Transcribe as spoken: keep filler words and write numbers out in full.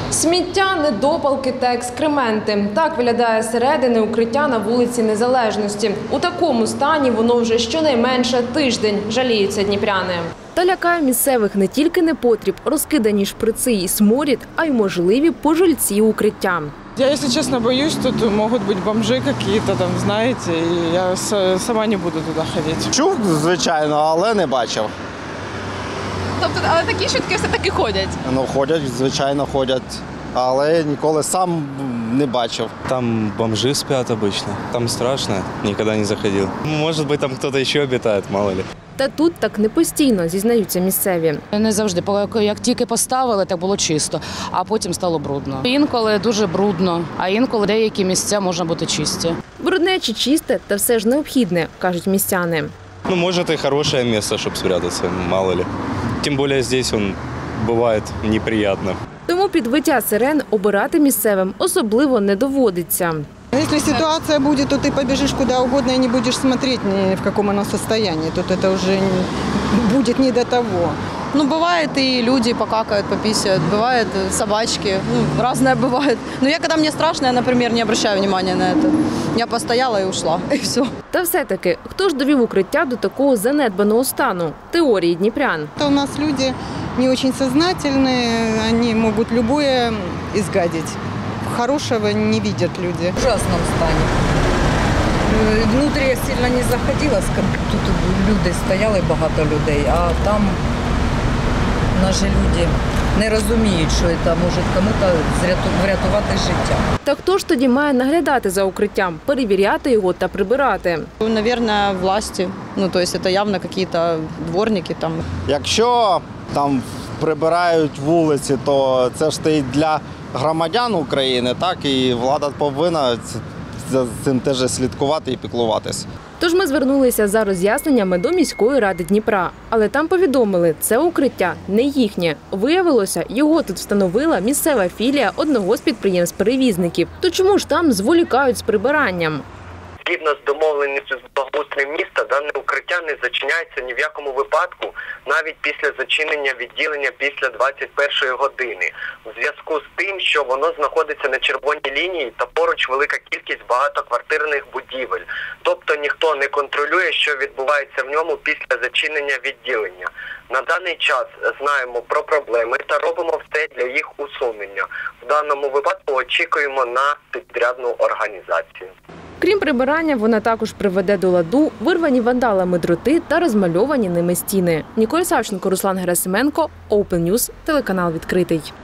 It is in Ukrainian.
Сміття, недопалки та екскременти. Так виглядає середини укриття на вулиці Незалежності. У такому стані воно вже щонайменше тиждень, жаліються дніпряни. Та лякає місцевих не тільки непотріб, розкидані шприци і сморід, а й можливі пожильці укриття. Я, если честно, боюсь, тут могут быть бомжи какие-то там, знаете, и я сама не буду туда ходить. Чув, звичайно, але не бачив. Тобто, але такі швидкі все-таки ходять? Ну, ходять, звичайно, ходять, але ніколи сам не бачив. Там бомжи спят обычно, там страшно, никогда не заходил. Может быть, там кто-то еще обитает, мало ли. Та тут так не постійно, зізнаються місцеві. Не завжди. Як тільки поставили, так було чисто, а потім стало брудно. Інколи дуже брудно, а інколи деякі місця можна бути чисті. Брудне чи чисте, та все ж необхідне, кажуть містяни. Ну, может, и хорошее место, чтобы спрятаться, мало ли. Тем более здесь он бывает неприятно. Тому підвиття сирен обирати місцевим особливо не доводиться. Если ситуация будет, то ты побежишь куда угодно и не будешь смотреть, ни в каком оно состоянии. Тут это уже будет не до того. Ну, бывает и люди покакают, пописают, бывает собачки, ну, разное бывает. Но я, когда мне страшно, я, например, не обращаю внимания на это. Я постояла и ушла, и все. Та все-таки, хто ж довів укриття до такого занедбаного стану? Теорії дніпрян. Это у нас люди не очень сознательные, они могут любое изгадить. Хорошего не видят люди. В ужасном стане. Внутрі я сильно не заходила, тут люди стояли, багато людей, а там наші люди не розуміють, що це може комусь врятувати життя. Та хто ж тоді має наглядати за укриттям, перевіряти його та прибирати? Наверное, власти. Ну, то есть это явно какие-то дворники там. Якщо там прибирають вулиці, то це ж і для громадян України, так, і влада повинна за цим теж слідкувати і піклуватись. Тож ми звернулися за роз'ясненнями до міської ради Дніпра. Але там повідомили, це укриття не їхнє. Виявилося, його тут встановила місцева філія одного з підприємств-перевізників. То чому ж там зволікають з прибиранням? Згідно з домовленістю з благоустроєм міста, дане укриття не зачиняється ні в якому випадку, навіть після зачинення відділення після двадцять першої години. У зв'язку з тим, що воно знаходиться на червоній лінії та поруч велика кількість багатоквартирних будівель. Тобто ніхто не контролює, що відбувається в ньому після зачинення відділення. На даний час знаємо про проблеми та робимо все для їх усунення. В даному випадку очікуємо на підрядну організацію. Крім прибирання, вона також приведе до ладу вирвані вандалами дроти та розмальовані ними стіни. Ніколь Савченко, Руслан Герасименко, Open News, телеканал «Відкритий».